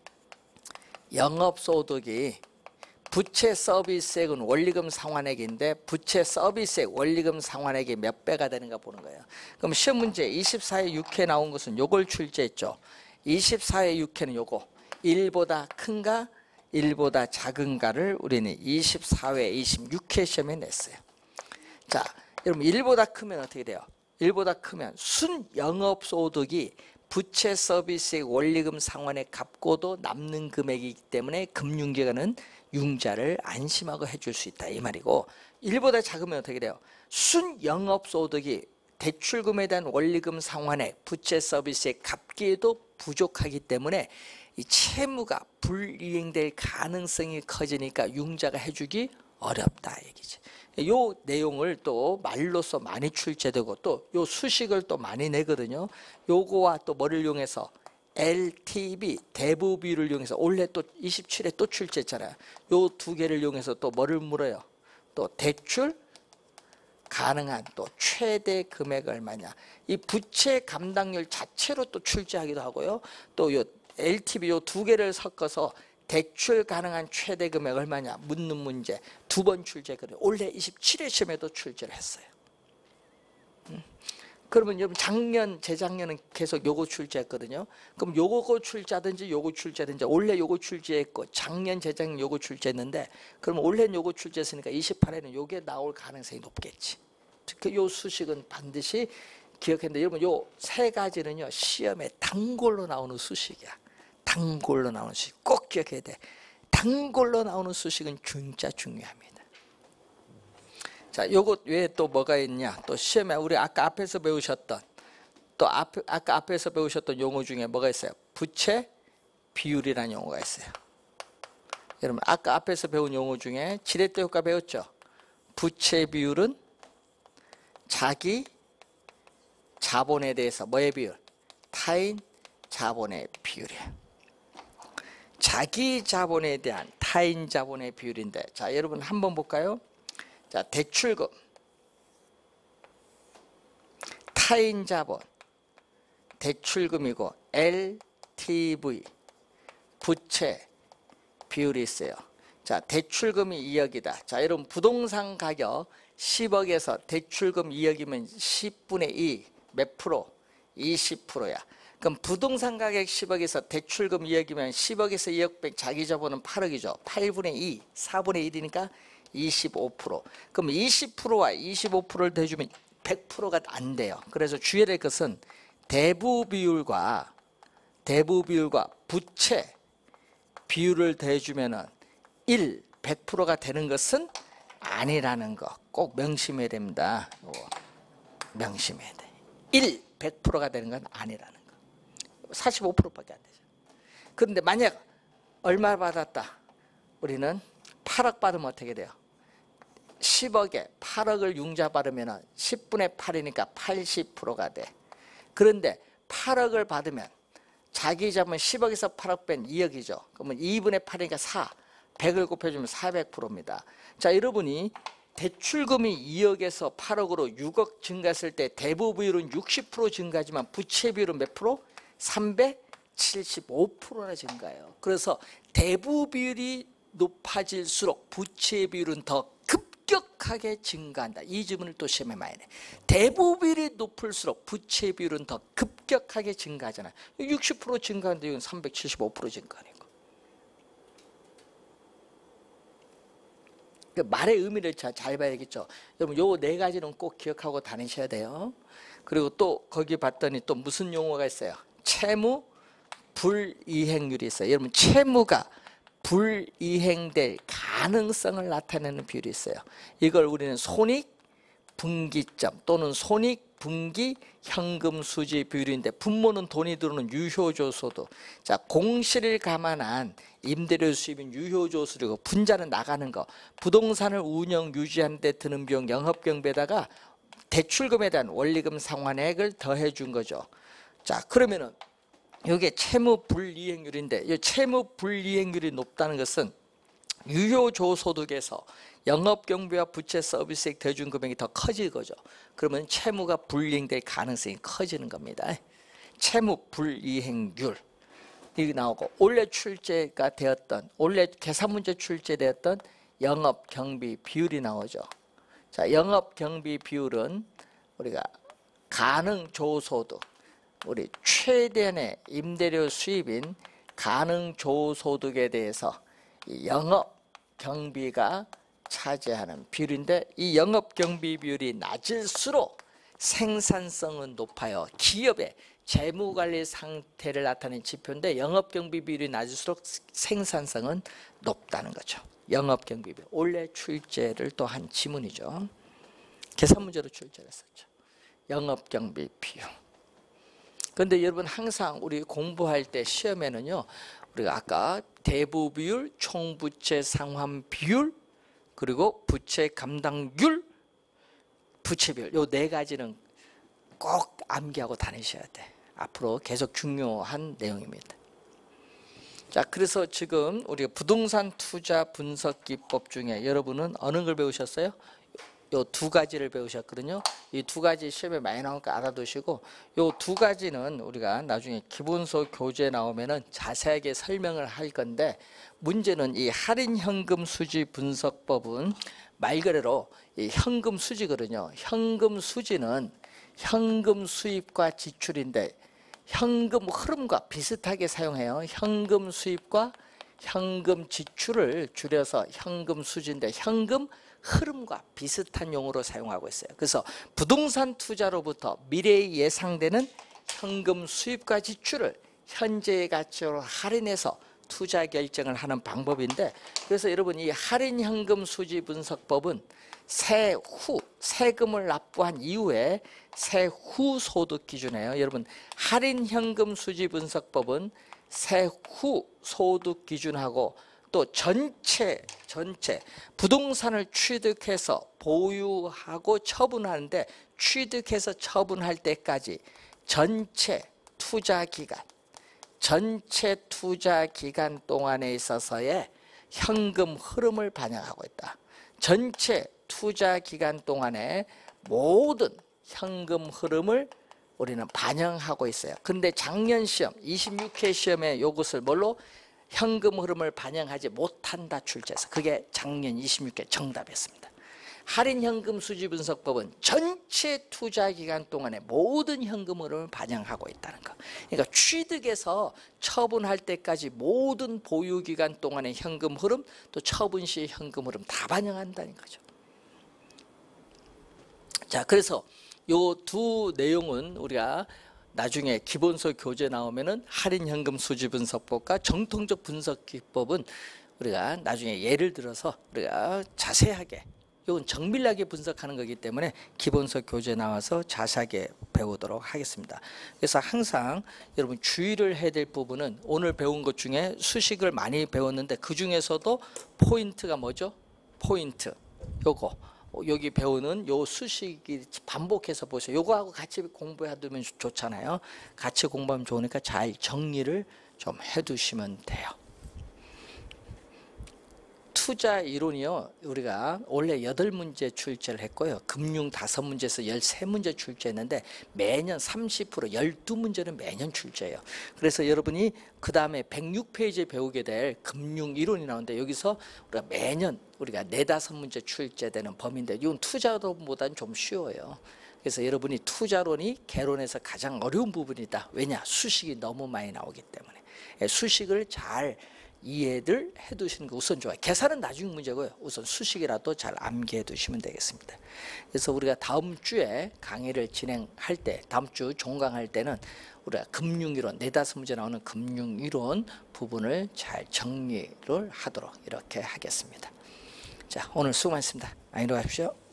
영업소득이 부채 서비스액은 원리금 상환액인데 부채 서비스액 원리금 상환액이 몇 배가 되는가 보는 거예요. 그럼 시험 문제 24회 6회 나온 것은 요걸 출제했죠. 24회 6회는 요거 1보다 큰가 1보다 작은가를 우리는 24회 26회 시험에 냈어요. 자, 여러분 1보다 크면 어떻게 돼요? 1보다 크면 순 영업소득이 부채 서비스액 원리금 상환액 갚고도 남는 금액이기 때문에 금융기관은 융자를 안심하고 해줄 수 있다 이 말이고 1보다 작으면 어떻게 돼요? 순 영업소득이 대출금에 대한 원리금 상환액 부채 서비스액 갚기에도 부족하기 때문에 이 채무가 불이행될 가능성이 커지니까 융자가 해주기 어렵다 얘기지. 요 내용을 또 말로써 많이 출제되고 또 요 수식을 또 많이 내거든요. 요거와 또 뭐를 이용해서 LTV 대부 비율을 이용해서 올해 또 27회 또 출제했잖아요. 요 두 개를 이용해서 또 뭐를 물어요? 또 대출 가능한 또 최대 금액 얼마냐. 이 부채 감당률 자체로 또 출제하기도 하고요. 또 요 LTV 요 두 개를 섞어서 대출 가능한 최대 금액 얼마냐 묻는 문제 2번 출제거든요. 올해 27회 시험에도 출제를 했어요. 그러면 여러분 작년 재작년은 계속 요거 출제했거든요. 그럼 요거 출제하든지 요거 출제하든지 올해 요거 출제했고 작년 재작년 요거 출제했는데 그럼 올해는 요거 출제했으니까 28회는 요게 나올 가능성이 높겠지. 그 요 수식은 반드시 기억했는데 여러분 요 세 가지는요 시험에 단골로 나오는 수식이야. 단골로 나오는 수식 꼭 기억해야 돼. 단골로 나오는 수식은 진짜 중요합니다. 자, 요것 외에 또 뭐가 있냐? 또 시험에 우리 아까 앞에서 배우셨던 또 아까 앞에서 배우셨던 용어 중에 뭐가 있어요? 부채 비율이라는 용어가 있어요. 여러분 아까 앞에서 배운 용어 중에 지렛대 효과 배웠죠? 부채 비율은 자기 자본에 대해서 뭐의 비율? 타인 자본의 비율이에요. 자기 자본에 대한 타인 자본의 비율인데 자 여러분 한번 볼까요? 자 대출금 타인 자본 대출금이고 LTV 부채 비율이 있어요. 자 대출금이 2억이다. 자 여러분 부동산 가격 10억에서 대출금 2억이면 10분의 2 몇 프로? 20%야. 그럼 부동산 가격 10억에서 대출금 2억이면 10억에서 2억 빼 자기 자본은 8억이죠. 8분의 2, 4분의 1이니까 25%. 그럼 20%와 25%를 더해주면 100%가 안 돼요. 그래서 주의해야 될 것은 대부 비율과 부채 비율을 더해주면은 100%가 되는 것은 아니라는 거 꼭 명심해야 됩니다. 명심해야 돼. 100%가 되는 건 아니라는 거. 45%밖에 안 되죠. 그런데 만약 얼마 받았다. 우리는 8억 받으면 어떻게 돼요? 10억에 8억을 융자 받으면 10분의 8이니까 80%가 돼. 그런데 8억을 받으면 자기 자본 10억에서 8억 뺀 2억이죠. 그러면 2분의 8이니까 4. 100을 곱해주면 400%입니다. 자, 여러분이 대출금이 2억에서 8억으로 6억 증가했을 때 대부 비율은 60% 증가하지만 부채 비율은 몇 프로? 375%나 증가해요. 그래서 대부 비율이 높아질수록 부채 비율은 더 급격하게 증가한다. 이 지문을 또 시험에 많이 내. 대부 비율이 높을수록 부채 비율은 더 급격하게 증가하잖아요. 60% 증가하는데 이건 375% 증가하니까. 그 말의 의미를 잘 봐야겠죠. 여러분 요 네 가지는 꼭 기억하고 다니셔야 돼요. 그리고 또 거기 봤더니 또 무슨 용어가 있어요? 채무 불이행률이 있어요. 여러분 채무가 불이행될 가능성을 나타내는 비율이 있어요. 이걸 우리는 손익분기점 또는 손익분기 현금 수지 비율인데 분모는 돈이 들어오는 유효조소도 자 공시를 감안한 임대료 수입인 유효조소리고 분자는 나가는 거 부동산을 운영 유지하는 데 드는 비용 영업경비에다가 대출금에 대한 원리금 상환액을 더해 준 거죠. 자, 그러면은 이게 채무 불이행률인데, 이 채무 불이행률이 높다는 것은 유효조소득에서 영업경비와 부채 서비스액 더해준 금액이 더 커질 거죠. 그러면 채무가 불이행될 가능성이 커지는 겁니다. 채무 불이행률 이게 나오고, 원래 출제가 되었던, 원래 계산문제 출제되었던 영업경비 비율이 나오죠. 자, 영업경비 비율은 우리가 가능조소득, 우리 최대한의 임대료 수입인 가능조소득에 대해서 이 영업경비가 차지하는 비율인데, 이 영업경비 비율이 낮을수록 생산성은 높아요. 기업의 재무관리 상태를 나타내는 지표인데, 영업경비 비율이 낮을수록 생산성은 높다는 거죠. 영업경비 비율, 원래 출제를 또 한 지문이죠. 계산문제로 출제를 했었죠. 영업경비 비율. 그런데 여러분, 항상 우리 공부할 때 시험에는요, 우리가 아까 대부 비율, 총부채 상환 비율, 그리고 부채 감당률, 부채 비율, 요 네 가지는 꼭 암기하고 다니셔야 돼. 앞으로 계속 중요한 내용입니다. 자, 그래서 지금 우리가 부동산 투자 분석 기법 중에 여러분은 어느 걸 배우셨어요? 요 두 가지를 배우셨거든요. 이 두 가지 시험에 많이 나오니까 알아두시고, 요 두 가지는 우리가 나중에 기본서 교재 나오면은 자세하게 설명을 할 건데, 문제는 이 할인현금 수지 분석법은 말 그대로 이 현금 수지거든요. 현금 수지는 현금 수입과 지출인데, 현금 흐름과 비슷하게 사용해요. 현금 수입과 현금 지출을 줄여서 현금 수지인데, 현금 흐름과 비슷한 용어로 사용하고 있어요. 그래서 부동산 투자로부터 미래에 예상되는 현금 수입과 지출을 현재의 가치로 할인해서 투자 결정을 하는 방법인데, 그래서 여러분, 이 할인 현금 수지 분석법은 세후 세금을 납부한 이후에 세후 소득 기준이에요. 여러분, 할인 현금 수지 분석법은 세후 소득 기준하고, 또 전체 부동산을 취득해서 보유하고 처분하는데, 취득해서 처분할 때까지 전체 투자 기간 동안에 있어서의 현금 흐름을 반영하고 있다. 전체 투자 기간 동안에 모든 현금 흐름을 우리는 반영하고 있어요. 근데 작년 시험 26회 시험에 이것을 뭘로? 현금 흐름을 반영하지 못한다 출제해서, 그게 작년 26회 정답이었습니다. 할인 현금 수지 분석법은 전체 투자 기간 동안에 모든 현금 흐름을 반영하고 있다는 거. 그러니까 취득해서 처분할 때까지 모든 보유 기간 동안의 현금 흐름, 또 처분 시 현금 흐름 다 반영한다는 거죠. 자, 그래서 요 두 내용은 우리가 나중에 기본서 교재 나오면은 할인 현금 수지 분석법과 정통적 분석 기법은 우리가 나중에 예를 들어서 우리가 자세하게, 이건 정밀하게 분석하는 거기 때문에 기본서 교재 나와서 자세하게 배우도록 하겠습니다. 그래서 항상 여러분 주의를 해야 될 부분은, 오늘 배운 것 중에 수식을 많이 배웠는데 그 중에서도 포인트가 뭐죠? 포인트 요거, 여기 배우는 요 수식이 반복해서 보세요. 요거하고 같이 공부해두면 좋잖아요. 같이 공부하면 좋으니까 잘 정리를 좀 해두시면 돼요. 투자 이론이요, 우리가 원래 8문제 출제를 했고요, 금융 5문제에서 13문제 출제했는데 매년 30%, 12문제는 매년 출제해요. 그래서 여러분이 그 다음에 106페이지에 배우게 될 금융 이론이 나오는데, 여기서 우리가 매년 우리가 4-5문제 출제되는 범위인데, 이건 투자론보다는 좀 쉬워요. 그래서 여러분이 투자론이 개론에서 가장 어려운 부분이다. 왜냐? 수식이 너무 많이 나오기 때문에. 수식을 잘 이해를 해두시는 게 우선 좋아요. 계산은 나중 문제고요, 우선 수식이라도 잘 암기해 두시면 되겠습니다. 그래서 우리가 다음 주에 강의를 진행할 때, 다음 주 종강할 때는 우리가 금융이론, 4-5문제 나오는 금융이론 부분을 잘 정리를 하도록 이렇게 하겠습니다. 자, 오늘 수고 많습니다. 많이 들어가십시오.